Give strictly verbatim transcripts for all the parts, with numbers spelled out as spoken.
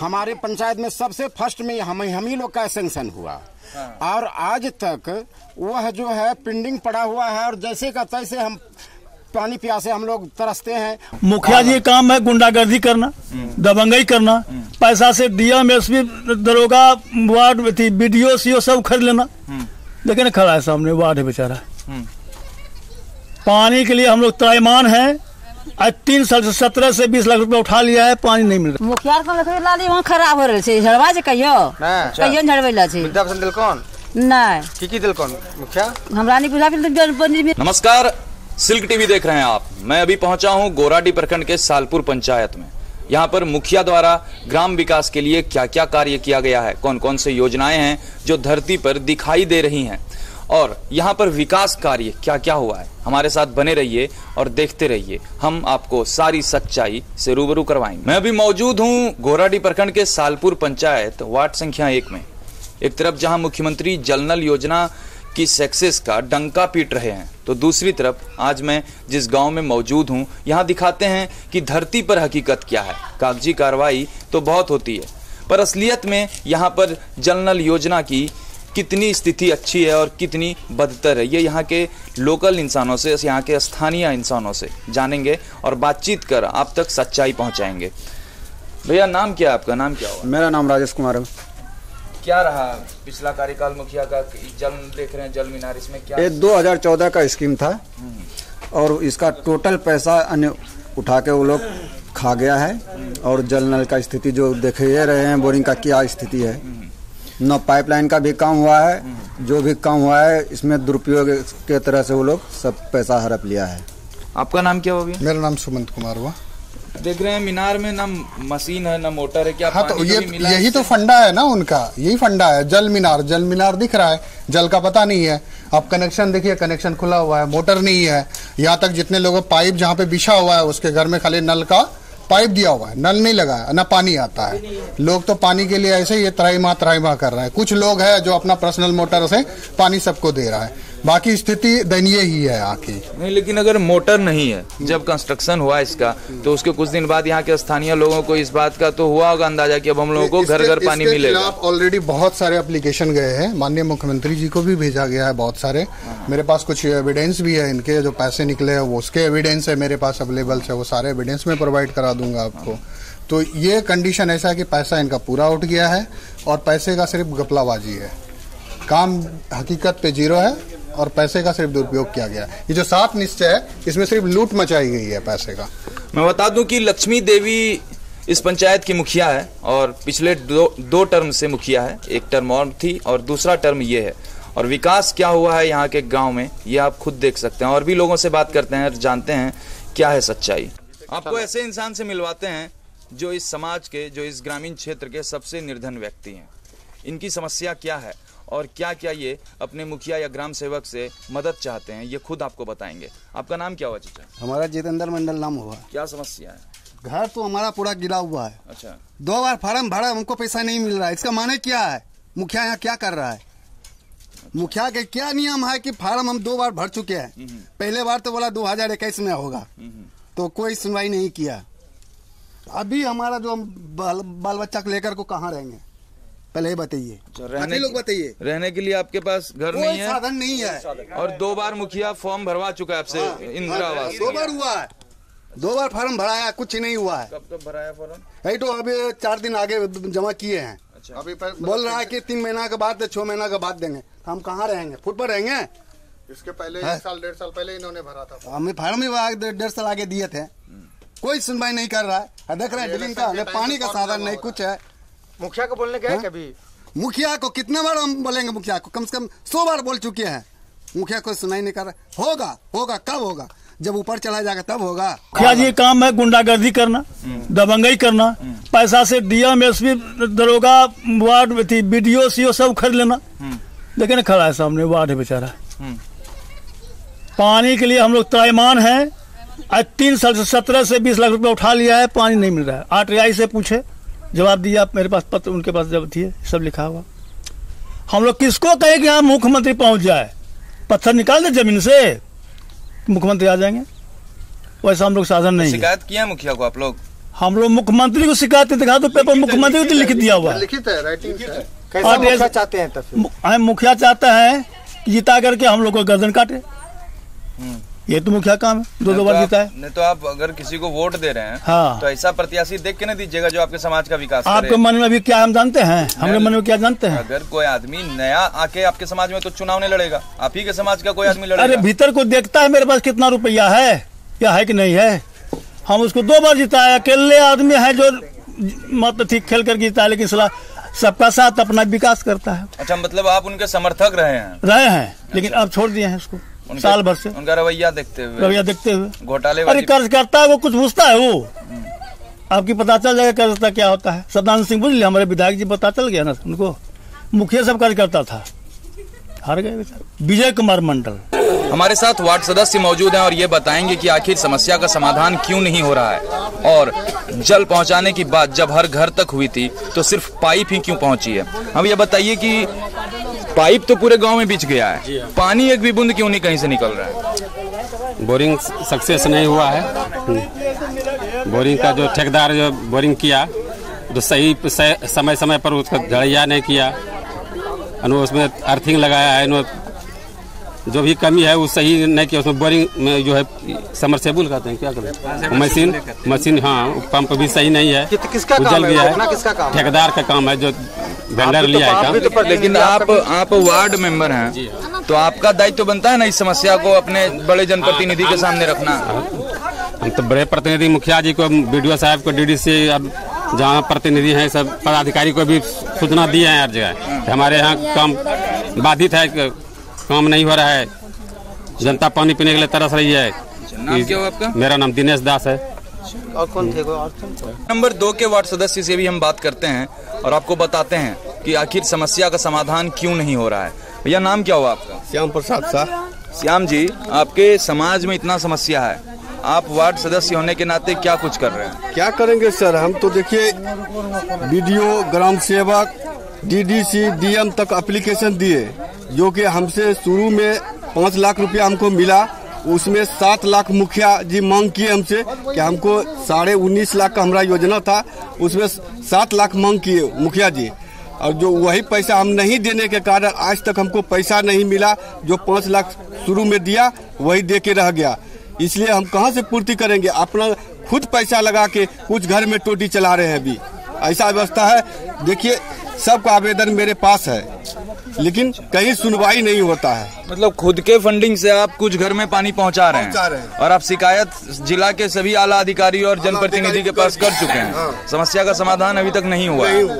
हमारे पंचायत में सबसे फर्स्ट में हम हम ही लोग का सेंक्शन हुआ। और आज तक वह जो है पेंडिंग पड़ा हुआ है और जैसे का तैसे हम पानी प्यासे हम लोग तरसते हैं। मुखिया जी काम है गुंडागर्दी करना, दबंगई करना, पैसा से डीएम एसपी दरोगा वार्ड थी बीडीओ सीओ सब खरीद लेना। लेकिन खड़ा है सामने वार्ड है बेचारा। पानी के लिए हम लोग त्राईमान हैं। आज तीन साल से सत्रह से बीस लाख रुपया उठा लिया है, पानी नहीं मिल रहा। मुखिया वहाँ खराब हो रहे झड़वा से कहियो कहियो झड़वेला छे नहीं की की दिल कौन मुखिया हमरा नहीं बुझा। नमस्कार, सिल्क टीवी देख रहे हैं आप। मैं अभी पहुंचा हूं गोराडीह प्रखंड के सालपुर पंचायत में। यहां पर मुखिया द्वारा ग्राम विकास के लिए क्या क्या कार्य किया गया है, कौन कौन से योजनाएं हैं जो धरती पर दिखाई दे रही हैं और यहां पर विकास कार्य क्या क्या हुआ है। हमारे साथ बने रहिए और देखते रहिए, हम आपको सारी सच्चाई से रूबरू करवाएंगे। मैं अभी मौजूद हूं गोराडीह प्रखंड के सालपुर पंचायत वार्ड संख्या एक में। एक तरफ जहां मुख्यमंत्री जल नल योजना की सक्सेस का डंका पीट रहे हैं, तो दूसरी तरफ आज मैं जिस गांव में मौजूद हूं यहां दिखाते हैं कि धरती पर हकीकत क्या है। कागजी कार्रवाई तो बहुत होती है, पर असलियत में यहां पर जल नल योजना की कितनी स्थिति अच्छी है और कितनी बदतर है, ये यहाँ के लोकल इंसानों से, यहाँ के स्थानीय इंसानों से जानेंगे और बातचीत कर आप तक सच्चाई पहुंचाएंगे। भैया नाम क्या है आपका? नाम क्या हुआ? मेरा नाम राजेश कुमार है। क्या रहा पिछला कार्यकाल मुखिया का? जल देख रहे हैं, जल मीनार, इसमें क्या? ये दो हज़ार चौदह का स्कीम था और इसका टोटल पैसा अन्य उठा के वो लोग खा गया है। और जल नल का स्थिति जो देख रहे हैं, बोरिंग का क्या स्थिति है, न पाइपलाइन का भी काम हुआ है, जो भी काम हुआ है इसमें दुरुपयोग के तरह से वो लोग सब पैसा हड़प लिया है। आपका नाम क्या होगा? मेरा नाम सुमंत कुमार हुआ। देख रहे हैं मीनार में ना मशीन है ना मोटर है, क्या? हाँ, तो ये यही तो फंडा है ना उनका, यही फंडा है। जल मीनार, जल मीनार दिख रहा है, जल का पता नहीं है। आप कनेक्शन देखिए, कनेक्शन खुला हुआ है, मोटर नहीं है। यहाँ तक जितने लोगों पाइप जहाँ पे बिछा हुआ है उसके घर में खाली नल का पाइप दिया हुआ है, नल नहीं लगा है, ना पानी आता है। लोग तो पानी के लिए ऐसे ही त्राईमा त्राईमा कर रहे हैं। कुछ लोग हैं जो अपना पर्सनल मोटर से पानी सबको दे रहा है, बाकी स्थिति दयनीय ही है आके। नहीं, लेकिन अगर मोटर नहीं है, जब कंस्ट्रक्शन हुआ इसका, तो उसके कुछ दिन बाद यहाँ के स्थानीय लोगों को इस बात का तो हुआ होगा अंदाजा कि अब हम लोगों को घर घर पानी मिलेगा। ऑलरेडी बहुत सारे एप्लीकेशन गए हैं, माननीय मुख्यमंत्री जी को भी भेजा गया है बहुत सारे। मेरे पास कुछ एविडेंस भी है इनके, जो पैसे निकले हैं वो उसके एविडेंस है मेरे पास अवेलेबल है, वो सारे एविडेंस में प्रोवाइड करा दूंगा आपको। तो ये कंडीशन ऐसा है कि पैसा इनका पूरा उठ गया है और पैसे का सिर्फ घपलाबाजी है, काम हकीकत पे जीरो है और पैसे का सिर्फ दुरुपयोग किया गया। ये जो सात निश्चय है इसमें सिर्फ लूट मचाई गई है पैसे का। मैं बता दूं कि लक्ष्मी देवी इस पंचायत की मुखिया है और पिछले दो, दो टर्म से मुखिया है। एक टर्म और थी और दूसरा टर्म ये है। और विकास क्या हुआ है यहाँ के गांव में ये आप खुद देख सकते हैं। और भी लोगों से बात करते हैं और जानते हैं क्या है सच्चाई। आपको ऐसे इंसान से मिलवाते हैं जो इस समाज के, जो इस ग्रामीण क्षेत्र के सबसे निर्धन व्यक्ति हैं। इनकी समस्या क्या है और क्या क्या ये अपने मुखिया या ग्राम सेवक से मदद चाहते हैं, ये खुद आपको बताएंगे। आपका नाम क्या हुआ चाचा? हमारा जितेंद्र मंडल नाम हुआ। क्या समस्या है? घर तो हमारा पूरा गिरा हुआ है। अच्छा। दो बार फार्म भरा, हमको पैसा नहीं मिल रहा है। इसका माने क्या है? मुखिया यहाँ क्या कर रहा है? अच्छा। मुखिया के क्या नियम है कि फार्म हम दो बार भर चुके हैं। पहले बार तो बोला दो हजार इक्कीस में होगा, तो कोई सुनवाई नहीं किया। अभी हमारा जो बाल, बाल बच्चा को लेकर को कहाँ रहेंगे, पहले ही बताइए। रहने लोग बताइए। रहने के लिए आपके पास घर नहीं है, साधन नहीं है। और दो बार मुखिया फॉर्म भरवा चुका है आपसे। हाँ, इंदिरा आवास दो बार हुआ है, दो बार फार्म भराया, कुछ नहीं हुआ है। कब कब भराया फॉर्म? यही तो अभी चार दिन आगे जमा किए हैं। अच्छा। अभी बोल रहा है कि तीन महीना के बाद, छह महीना के बाद देंगे। हम कहाँ रहेंगे? फुट पर रहेंगे। इसके पहले एक साल डेढ़ साल पहले इन्होंने भरा था। हमें फार्म भी डेढ़ साल आगे दिए थे, कोई सुनवाई नहीं कर रहा है। देख रहे हैं ड्रिलिंग का, हमें पानी का साधन नहीं, कुछ है। मुखिया को बोलने गए कभी? मुखिया को कितने बार हम बोलेंगे? मुखिया को कम से कम सौ बार बोल चुके हैं। मुखिया को सुनाई नहीं कर रहा। होगा होगा कब होगा? जब ऊपर चला जाएगा तब होगा। मुखिया जी काम है गुंडागर्दी करना, दबंगई करना, पैसा से डीएम एसपी दरोगा वार्ड थी बीडीओ सीओ सब खरीद लेना। लेकिन खड़ा है सामने वार्ड है बेचारा। पानी के लिए हम लोग त्राईमान हैं। आज तीन साल से सत्रह से बीस लाख रुपया उठा लिया है, पानी नहीं मिल रहा है। आरटीआई से पूछे, जवाब दिया। मेरे पास पत्र उनके पास जब थी सब लिखा हुआ। हम लोग किसको कहे कि यहाँ मुख्यमंत्री पहुंच जाए? पत्थर निकाल दे जमीन से, मुख्यमंत्री आ जाएंगे। वैसा हम लोग साधन नहीं। शिकायत किया मुखिया को आप लोग? हम लोग मुख्यमंत्री को शिकायत दिखा दो, पेपर मुख्यमंत्री को लिख दिया हुआ है, लिखित है, राइटिंग है। कैसा मुखिया चाहते हैं तब? हम मुखिया चाहते हैं कि जिता करके हम लोग को गर्दन काटे, ये तो मुखिया काम है, दो दो बार जीता है। नहीं तो आप अगर किसी को वोट दे रहे हैं हाँ, तो ऐसा प्रत्याशी देख के नहीं दीजिएगा जो आपके समाज का विकास करे। आपके मन में अभी क्या हम जानते हैं, हमारे मन में क्या जानते हैं? अगर कोई आदमी नया आके आपके समाज में तो चुनाव नहीं लड़ेगा, आप ही के समाज का कोई आदमी लड़ेगा। अरे भीतर को देखता है मेरे पास कितना रुपया है, क्या है कि नहीं है। हम उसको दो बार जिताया, अकेले आदमी है जो मतलब ठीक खेल कर जीता है, लेकिन सलाह सबका साथ अपना विकास करता है। अच्छा, मतलब आप उनके समर्थक रहे हैं? रहे हैं, लेकिन अब छोड़ दिए हैं उसको साल भर से। उनका रवैया देखते हुए रवैया देखते हुए घोटाले, अरे कर्ज करता है वो, कुछ पूछता है वो, आपकी पता चल जाएगा कर्ज करता क्या होता है। सदानंद सिंह बुझ लिया, हमारे विधायक जी पता चल गया ना उनको, मुखिया सब कर्ज करता था, हार गए बेचारे। विजय कुमार मंडल हमारे साथ वार्ड सदस्य मौजूद हैं और ये बताएंगे कि आखिर समस्या का समाधान क्यों नहीं हो रहा है, और जल पहुंचाने की बात जब हर घर तक हुई थी तो सिर्फ पाइप ही क्यों पहुंची है। हम ये बताइए कि पाइप तो पूरे गांव में बिछ गया है, पानी एक भी बूंद क्यों नहीं कहीं से निकल रहा है? बोरिंग सक्सेस नहीं हुआ है। बोरिंग का जो ठेकेदार जो बोरिंग किया तो सही समय समय पर उसका ढलैया नहीं किया, उसमें अर्थिंग लगाया है, जो भी कमी है वो सही नहीं किया। उसमें बोरिंग में जो है समरसेबुल कहते हैं, क्या करें, मशीन मशीन हाँ पंप भी सही नहीं है, किसका जल गया है, किसका काम? ठेकेदार का काम है जो वेंडर लिया है। तो लेकिन आप आप वार्ड मेंबर हैं तो आपका दायित्व तो बनता है ना इस समस्या को अपने बड़े जनप्रतिनिधि के सामने रखना। हम तो बड़े प्रतिनिधि मुखिया जी को, बीडीओ साहब को, डीडीसी, अब जहाँ प्रतिनिधि हैं सब पदाधिकारी को भी सूचना दिए हैं हर जगह, हमारे यहाँ काम बाधित है, काम नहीं हो रहा है, जनता पानी पीने के लिए तरस रही है। नाम क्या हो आपका? मेरा नाम दिनेश दास है। और कौन थे? नंबर दो के वार्ड सदस्य से भी हम बात करते हैं और आपको बताते हैं कि आखिर समस्या का समाधान क्यों नहीं हो रहा है। भैया नाम क्या हुआ आपका? श्याम प्रसाद शाह। श्याम जी, आपके समाज में इतना समस्या है, आप वार्ड सदस्य होने के नाते क्या कुछ कर रहे हैं? क्या करेंगे सर, हम तो देखिए बीडीओ, ग्राम सेवक, डीडीसी, डीएम तक एप्लीकेशन दिए, जो कि हमसे शुरू में पाँच लाख रुपया हमको मिला, उसमें सात लाख मुखिया जी मांग किए हमसे कि हमको साढ़े उन्नीस लाख का हमारा योजना था, उसमें सात लाख मांग किए मुखिया जी, और जो वही पैसा हम नहीं देने के कारण आज तक हमको पैसा नहीं मिला। जो पाँच लाख शुरू में दिया वही दे के रह गया, इसलिए हम कहाँ से पूर्ति करेंगे? अपना खुद पैसा लगा के कुछ घर में टोटी चला रहे हैं, अभी ऐसा व्यवस्था है। देखिए सबका आवेदन मेरे पास है, लेकिन कहीं सुनवाई नहीं होता है। मतलब खुद के फंडिंग से आप कुछ घर में पानी पहुंचा रहे हैं, पहुंचा रहे हैं। और आप शिकायत जिला के सभी आला अधिकारी और जनप्रतिनिधि के पास कर चुके हैं। हाँ। समस्या का समाधान अभी तक नहीं हुआ है।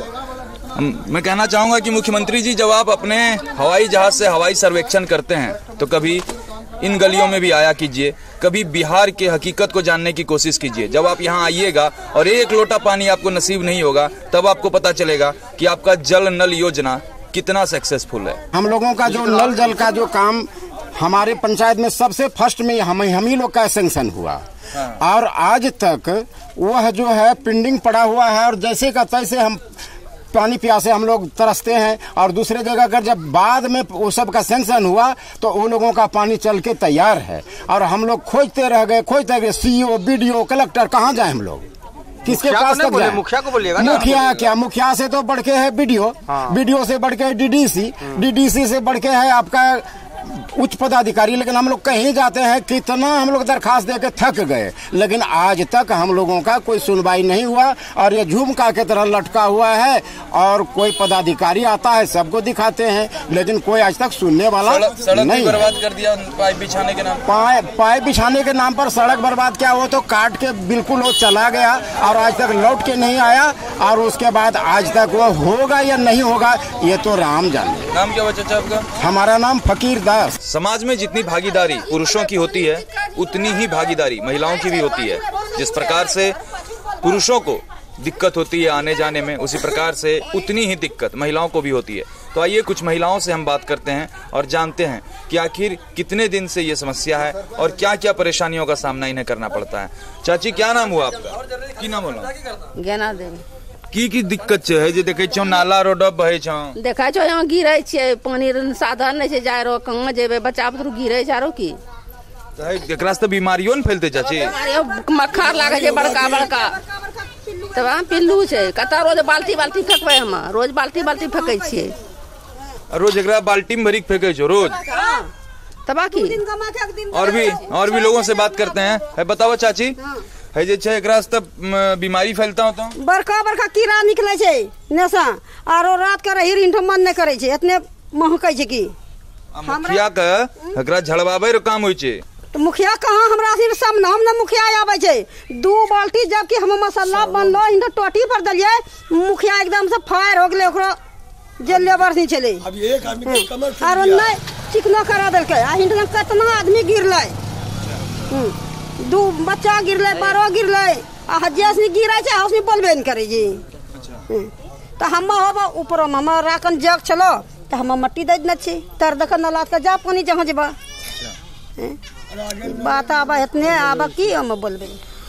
मैं कहना चाहूंगा कि मुख्यमंत्री जी, जब आप अपने हवाई जहाज से हवाई सर्वेक्षण करते हैं तो कभी इन गलियों में भी आया कीजिए, कभी बिहार के हकीकत को जानने की कोशिश कीजिए। जब आप यहाँ आइएगा और एक लोटा पानी आपको नसीब नहीं होगा, तब आपको पता चलेगा कि आपका जल नल योजना कितना सक्सेसफुल है। हम लोगों का जो नल जल का जो काम हमारे पंचायत में सबसे फर्स्ट में हम हम ही लोग का सैंक्शन हुआ। हाँ। और आज तक वह जो है पेंडिंग पड़ा हुआ है, और जैसे का तैसे हम पानी प्यासे हम लोग तरसते हैं। और दूसरे जगह अगर जब बाद में वो सब का सैंक्शन हुआ तो उन लोगों का पानी चल के तैयार है, और हम लोग खोजते रह गए खोजते गए सीईओ, बीडीओ, कलेक्टर, कहाँ जाए हम लोग, किसके पास तक जाए? मुखिया को बोलिएगा ना। मुखिया क्या, मुखिया से तो बढ़ के है बीडीओ, बीडीओ से बढ़ के डीडीसी, डीडीसी से बढ़ के है आपका उच्च पदाधिकारी। लेकिन हम लोग कहीं जाते हैं, कितना हम लोग दरखास्त देके थक गए, लेकिन आज तक हम लोगों का कोई सुनवाई नहीं हुआ, और ये झुमका की तरह लटका हुआ है। और कोई पदाधिकारी आता है, सबको दिखाते हैं, लेकिन कोई आज तक सुनने वाला सड़क, सड़क नहीं। बर्बाद कर दिया पाइप बिछाने के नाम पाइप पाइप बिछाने के नाम पर सड़क बर्बाद क्या, वो तो काट के बिल्कुल वो चला गया और आज तक लौट के नहीं आया। और उसके बाद आज तक वो होगा या नहीं होगा ये तो राम जाने। नाम क्या बच्चा आपका? हमारा नाम फकीर दास। समाज में जितनी भागीदारी पुरुषों की होती है, उतनी ही भागीदारी महिलाओं की भी होती है। जिस प्रकार से पुरुषों को दिक्कत होती है आने जाने में, उसी प्रकार से उतनी ही दिक्कत महिलाओं को भी होती है। तो आइए कुछ महिलाओं से हम बात करते हैं और जानते हैं कि आखिर कितने दिन से ये समस्या है और क्या क्या परेशानियों का सामना इन्हें करना पड़ता है। चाची, क्या नाम हुआ आपका? की नाम बोला? ज्ञाना देवी। की की दिक्कत है जे देखे छौ नाला रोड बहे छौ, देखा छौ यहाँ गिरे छे, पानी साधन नहीं छे, जाय रो कहां जेबे, बच्चा बुतरु गिरे जारो की एकरा से बीमारियों न फैलते चाची। मक्खर लागे छे बड़का बड़का, तब हम पिल्लू छे कता रोज बाल्टी बाल्टी फेंकबे हम रोज बाल्टी बाल्टी फेंकै छियै रोज एकरा बाल्टी में भरी फेंकै छो रोज तबा की और भी और भी लोगों से बात करते हैं है बताओ चाची है जे छे एकरा से बीमारी फैलता होता बड़का बड़का कीड़ा निकले छे नेसा आरो रात के रही रिंठ मन नहीं करे छे इतने महकै छे की मुखिया के एकरा झड़वावे रो काम होय छे तो मुखिया कहाँ हमरा सिर सब नाम न मुखिया आवे छे दू बाल्टी जबकि हम मसाला बनलो इन टोटी पर दलिए मुखिया एकदम से फायर हो गेले ओकरो जे लेबर नहीं चले अब एक आदमी के कमर और नहीं चिकना करा देलके आ हिंड में कितना आदमी गिरले दू बच्चा गिरले बारो गिरले आ हजिया से गिरै छै उसने बोलबे नहीं करे जी तो हम होबो ऊपर में हम राखन जग चलो तो हम मट्टी दे न छी तर देख नला के जा पानी जहां जेबा बात आबा इतने आबा की हम बोलबे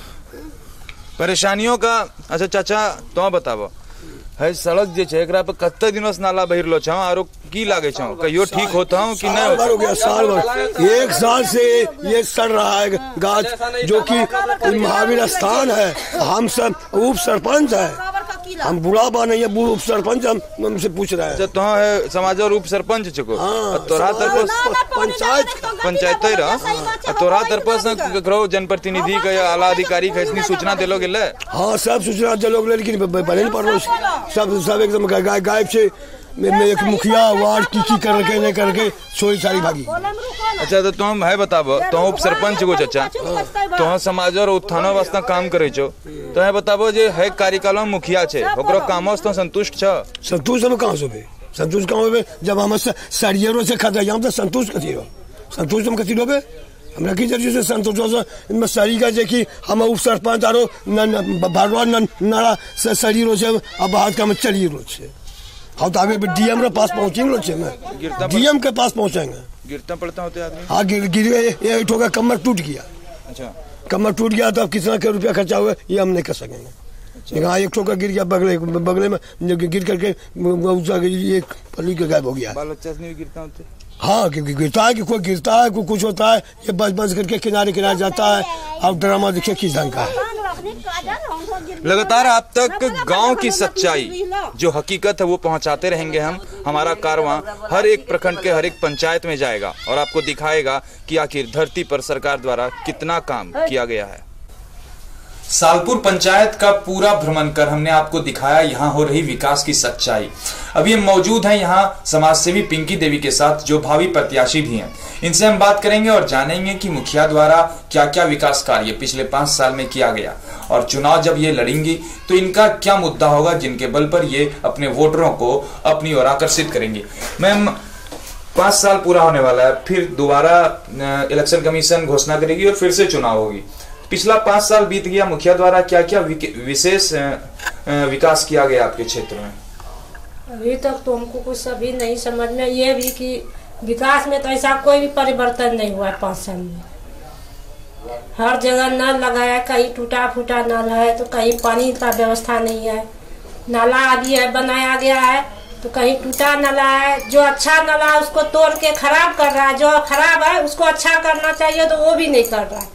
परेशानियों का अच्छा चाचा तो बताबो है सड़क जे छे एकरा पे कत्ते दिनों से नाला बहिरलो छ आरो की लागे छ कहियो ठीक होता हूं कि नहीं हो गया साल भर एक साल से ये सड़ रहा है गाछ जो कि महावीर स्थान है हम सब उप सरपंच है हम बुरा बने ये उप सरपंच हम हमसे पूछ रहे हैं तो है समाज और उप सरपंच छको तोरा तरफ पंचायत पंचायत ही रहा तोरा तरफ से करो जनप्रतिनिधि के आला अधिकारी के इसनी सूचना देलो गेले हां सब सूचना देलो गेले लेकिन बने नहीं पड़लो सब सब एकदम गाय गायब छे में एक मुखिया वार्ड की की करके नहीं करके छोरी सारी भागी अच्छा तो तुम है बताबो तो उप सरपंच को चाचा तो समाज और उत्थान वास्ते काम करे छो तो है बताबो जे है कार्यकाल में मुखिया छे ओकरो कामों से संतुष्ट छ संतुष्ट हम कहां से बे संतुष्ट कहां बे जब हम सरियरो से खदा हम तो संतुष्ट कथि हो संतुष्ट हम कथि लोगे हमरा की जरूरत से संतोष इनमें सरी का जे कि हम उप सरपंच आरो भरवा नाला से शरीरों से अब हाथ का में चली रो छे हम तो आगे डीएम के पास पहुंचेंगे छे मैं डीएम के पास पहुंचेंगे गिरता पड़ता होते आदमी हां गिर गिर ये ठोका कमर टूट गया अच्छा कमर टूट गया तो अब कितना के रुपया खर्चा हुआ ये हम नहीं कर सकेंगे लेकिन हाँ एक ठोका गिर गया बगले बगले में गिर करके ये पली के गायब हो गया बाल बच्चा नहीं गिरता होते हाँ गिरता है कि कोई गिरता है कोई कुछ होता है ये बस बस करके किनारे किनारे जाता है अब ड्रामा देखिए किस ढंग का है लगातार आप तक गांव की सच्चाई जो हकीकत है वो पहुंचाते रहेंगे हम हमारा कारवां हर एक प्रखंड के हर एक पंचायत में जाएगा और आपको दिखाएगा कि आखिर धरती पर सरकार द्वारा कितना काम किया गया है। सालपुर पंचायत का पूरा भ्रमण कर हमने आपको दिखाया यहाँ हो रही विकास की सच्चाई। अभी हम मौजूद हैं यहाँ समाजसेवी पिंकी देवी के साथ जो भावी प्रत्याशी भी हैं। इनसे हम बात करेंगे और जानेंगे कि मुखिया द्वारा क्या क्या विकास कार्य पिछले पांच साल में किया गया और चुनाव जब ये लड़ेंगी तो इनका क्या मुद्दा होगा जिनके बल पर ये अपने वोटरों को अपनी ओर आकर्षित करेंगे। मैम पांच साल पूरा होने वाला है, फिर दोबारा इलेक्शन कमीशन घोषणा करेगी और फिर से चुनाव होगी। पिछला पांच साल बीत गया, मुखिया द्वारा क्या क्या विशेष विकास किया गया आपके क्षेत्र में? अभी तक तो हमको कुछ अभी नहीं समझ में ये भी कि विकास में तो ऐसा कोई भी परिवर्तन नहीं हुआ है पाँच साल में। हर जगह नल लगाया, कहीं टूटा फूटा नल है तो कहीं पानी का व्यवस्था नहीं है। नाला अभी है बनाया गया है तो कहीं टूटा नाला है, जो अच्छा नाला है उसको तोड़ के खराब कर रहा है, जो खराब है उसको अच्छा करना चाहिए तो वो भी नहीं कर रहा है।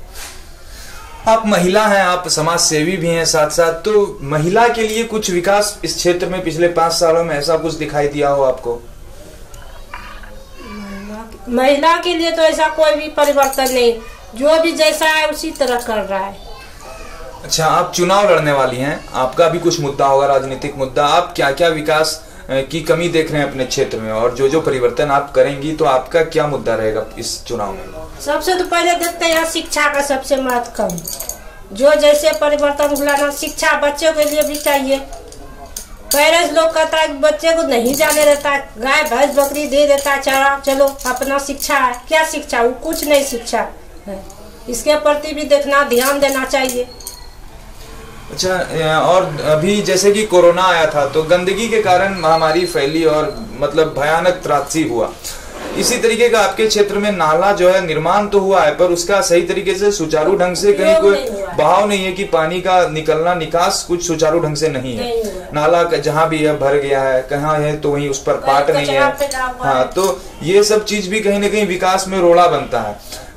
आप महिला हैं, आप समाज सेवी भी हैं साथ साथ, तो महिला के लिए कुछ विकास इस क्षेत्र में पिछले पांच सालों में ऐसा कुछ दिखाई दिया हो आपको? महिला के लिए तो ऐसा कोई भी परिवर्तन नहीं, जो भी जैसा है उसी तरह कर रहा है। अच्छा, आप चुनाव लड़ने वाली हैं, आपका भी कुछ मुद्दा होगा, राजनीतिक मुद्दा। आप क्या क्या विकास की कमी देख रहे हैं अपने क्षेत्र में और जो जो परिवर्तन आप करेंगी तो आपका क्या मुद्दा रहेगा इस चुनाव में? सबसे तो पहले देखते हैं शिक्षा का सबसे महत्व कम, जो जैसे परिवर्तन लाना, शिक्षा बच्चों के लिए भी चाहिए। पेरेंट्स लोग कहता है बच्चे को नहीं जाने देता है, गाय भैंस बकरी दे देता है चारा, चलो अपना शिक्षा है, क्या शिक्षा? वो कुछ नहीं शिक्षा है। इसके प्रति भी देखना, ध्यान देना चाहिए। अच्छा, और अभी जैसे कि कोरोना आया था तो गंदगी के कारण महामारी फैली और मतलब भयानक त्रासदी हुआ। इसी तरीके का आपके क्षेत्र में नाला जो है निर्माण तो हुआ है पर उसका सही तरीके से सुचारू ढंग से कहीं कोई बहाव नहीं है कि पानी का निकलना निकास कुछ सुचारू ढंग से नहीं है। नाला जहाँ भी है भर गया है, कहाँ है तो वहीं उस पर पाट नहीं है। हाँ, तो ये सब चीज भी कहीं ना कहीं विकास में रोड़ा बनता है।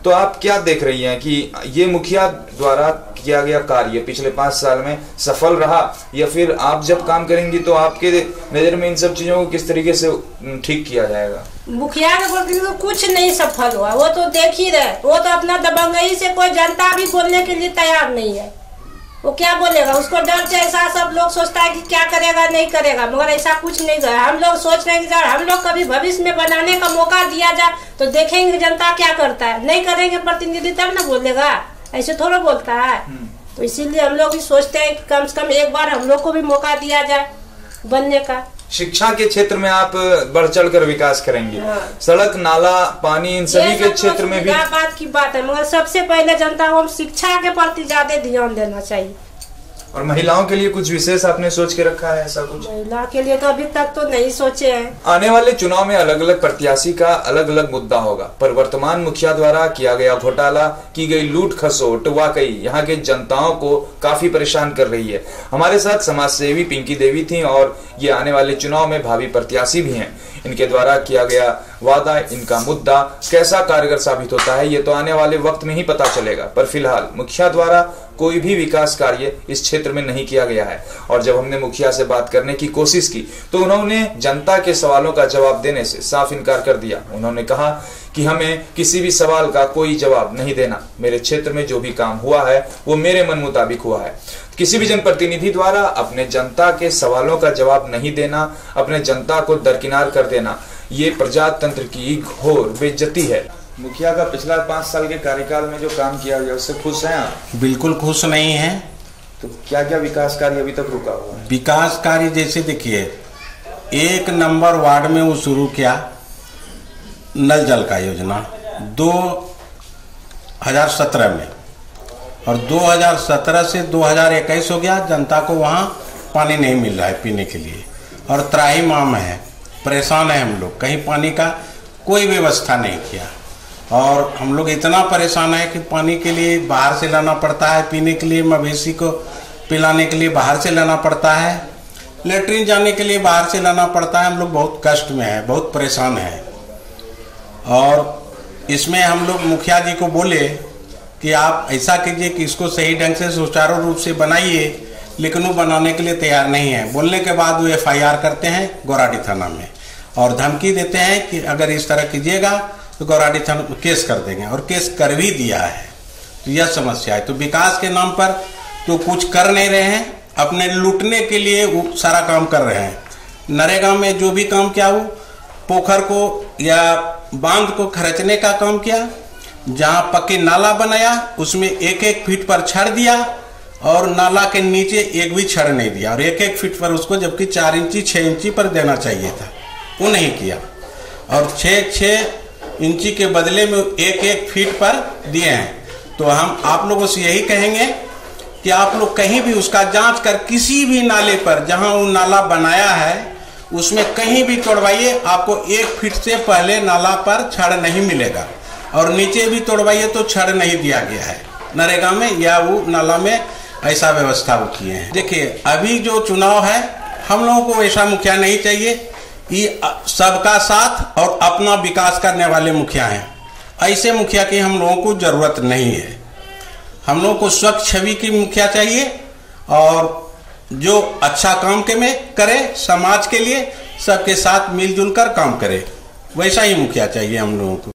तो आप क्या देख रही हैं कि ये मुखिया द्वारा किया गया कार्य पिछले पांच साल में सफल रहा, या फिर आप जब काम करेंगी तो आपके नजर में इन सब चीजों को किस तरीके से ठीक किया जाएगा? मुखिया के बोलते तो कुछ नहीं सफल हुआ, वो तो देख ही रहे, वो तो अपना दबंगई से कोई जनता भी बोलने के लिए तैयार नहीं है। वो क्या बोलेगा, उसको डर से ऐसा सब लोग सोचता है कि क्या करेगा नहीं करेगा, मगर ऐसा कुछ नहीं कर। हम लोग सोच रहे हैं कि हम लोग कभी भविष्य में बनाने का मौका दिया जाए तो देखेंगे जनता क्या करता है, नहीं करेंगे प्रतिनिधि तब ना बोलेगा, ऐसे थोड़ा बोलता है। तो इसीलिए हम लोग भी सोचते हैं कि कम से कम एक बार हम लोग को भी मौका दिया जाए बनने का। शिक्षा के क्षेत्र में आप बढ़ चढ़ कर विकास करेंगे, हाँ। सड़क नाला पानी इन सभी के क्षेत्र में भी बात की बात है, मगर सबसे पहले जनता को शिक्षा के प्रति ज्यादा ध्यान देना चाहिए। और महिलाओं के लिए कुछ विशेष आपने सोच के रखा है ऐसा कुछ? महिला के लिए तो अभी तक तो नहीं सोचे हैं। आने वाले चुनाव में अलग अलग प्रत्याशी का अलग अलग मुद्दा होगा, पर वर्तमान मुखिया द्वारा किया गया घोटाला, की गई लूट खसोट वाकई यहाँ के जनताओं को काफी परेशान कर रही है। हमारे साथ समाज सेवी पिंकी देवी थी और ये आने वाले चुनाव में भावी प्रत्याशी भी हैं। इनके द्वारा किया गया वादा, इनका मुद्दा कैसा कारगर साबित होता है ये तो आने वाले वक्त में ही पता चलेगा। पर फिलहाल मुखिया द्वारा कोई भी विकास कार्य इस क्षेत्र में नहीं किया गया है। और जब हमने मुखिया से बात करने की कोशिश की तो उन्होंने जनता के सवालों का जवाब देने से साफ इनकार कर दिया। उन्होंने कहा कि हमें किसी भी सवाल का कोई जवाब नहीं देना, मेरे क्षेत्र में जो भी काम हुआ है वो मेरे मन मुताबिक हुआ है। किसी भी जनप्रतिनिधि द्वारा अपने जनता के सवालों का जवाब नहीं देना, अपने जनता को दरकिनार कर देना, ये प्रजातंत्र की घोर बेइज्जती है। मुखिया का पिछला पांच साल के कार्यकाल में जो काम किया गया उससे खुश हैं आप? बिल्कुल खुश नहीं है। तो क्या क्या विकास कार्य अभी तक रुका हुआ है? विकास कार्य जैसे देखिए, एक नंबर वार्ड में वो शुरू किया नल जल का योजना दो हजार सत्रह में, और दो हजार सत्रह से दो हजार इक्कीस हो गया, जनता को वहाँ पानी नहीं मिल रहा है पीने के लिए, और त्राही माम है, परेशान है हम लोग, कहीं पानी का कोई व्यवस्था नहीं किया। और हम लोग इतना परेशान है कि पानी के लिए बाहर से लाना पड़ता है, पीने के लिए मवेशी को पिलाने के लिए बाहर से लाना पड़ता है, लेटरिन जाने के लिए बाहर से लाना पड़ता है। हम लोग बहुत कष्ट में है, बहुत परेशान है। और इसमें हम लोग मुखिया जी को बोले कि आप ऐसा कीजिए कि इसको सही ढंग से सुचारू रूप से बनाइए, लेकिन वो बनाने के लिए तैयार नहीं है। बोलने के बाद वो एफ आई आर करते हैं गौराडी थाना में और धमकी देते हैं कि अगर इस तरह कीजिएगा तो गौराडी थाना में केस कर देंगे, और केस कर भी दिया है। तो यह समस्या है। तो विकास के नाम पर तो कुछ कर नहीं रहे हैं, अपने लूटने के लिए वो सारा काम कर रहे हैं। नरेगा में जो भी काम किया, वो पोखर को या बांध को खरचने का काम किया, जहाँ पक्की नाला बनाया उसमें एक एक फीट पर छड़ दिया, और नाला के नीचे एक भी छड़ नहीं दिया, और एक एक फीट पर उसको जबकि चार इंची छः इंची पर देना चाहिए था, वो नहीं किया। और छः छः इंची के बदले में एक एक फीट पर दिए हैं। तो हम आप लोगों से यही कहेंगे कि आप लोग कहीं भी उसका जांच कर, किसी भी नाले पर जहां वो नाला बनाया है उसमें कहीं भी तोड़वाइए, आपको एक फीट से पहले नाला पर छड़ नहीं मिलेगा, और नीचे भी तोड़वाइए तो छड़ नहीं दिया गया है नरेगा में या वो नाला में, ऐसा व्यवस्था वो किए हैं। देखिए अभी जो चुनाव है, हम लोगों को ऐसा मुखिया नहीं चाहिए, ये सबका साथ और अपना विकास करने वाले मुखिया हैं। ऐसे मुखिया की हम लोगों को जरूरत नहीं है। हम लोगों को स्वच्छ छवि की मुखिया चाहिए, और जो अच्छा काम के में करे, समाज के लिए सबके साथ मिलजुल कर काम करे, वैसा ही मुखिया चाहिए हम लोगों को।